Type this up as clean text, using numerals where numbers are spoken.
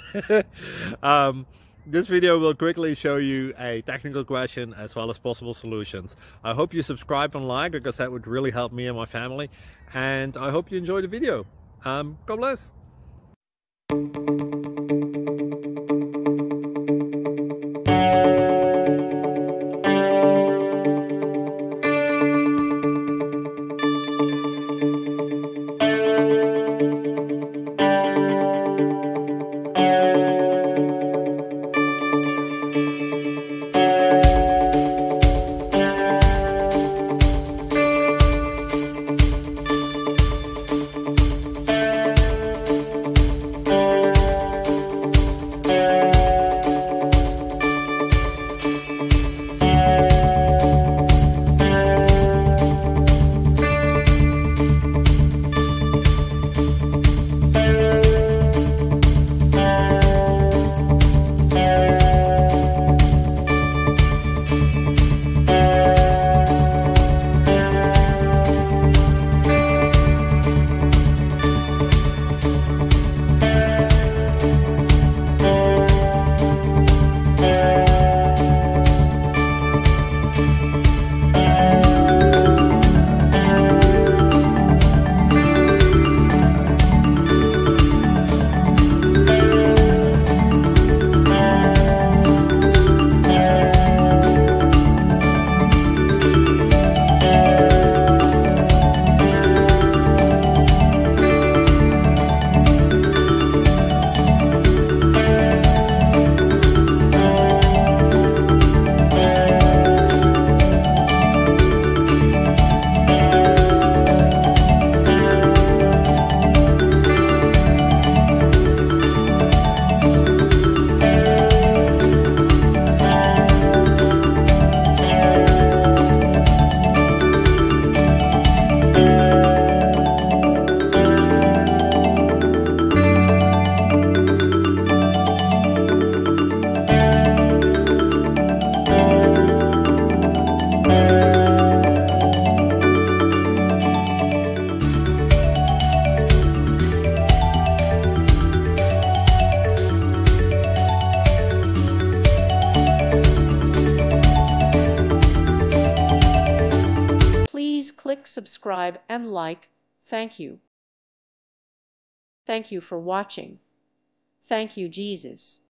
um, this video will quickly show you a technical question as well as possible solutions. I hope you subscribe and like, because that would really help me and my family. And I hope you enjoy the video. God bless. Please click subscribe and like. Thank you. Thank you for watching. Thank you, Jesus.